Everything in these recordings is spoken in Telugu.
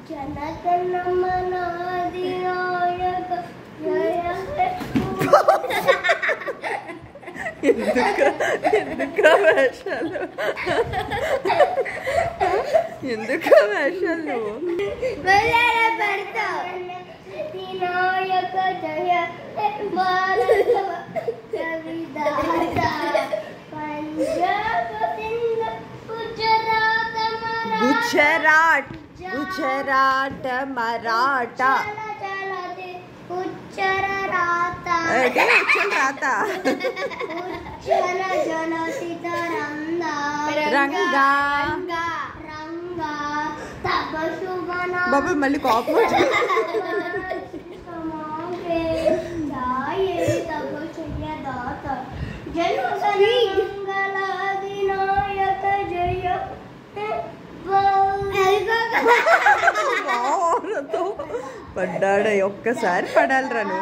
ఎందుకు వేషాలు గుజరాత్ గుజరాత్ మరాఠా రంగా బాబు మళ్ళీ కాపు పడ్డాడు ఒక్కసారి పడాలి రాను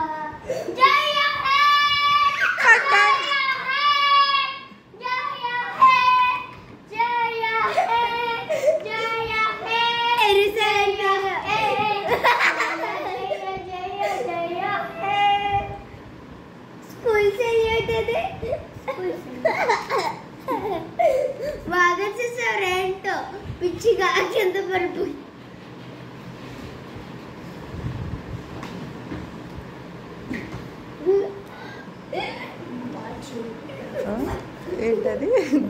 బాగా చేసావు ఏంటో పిచ్చిగా కింద పడిపోయి ఏంటది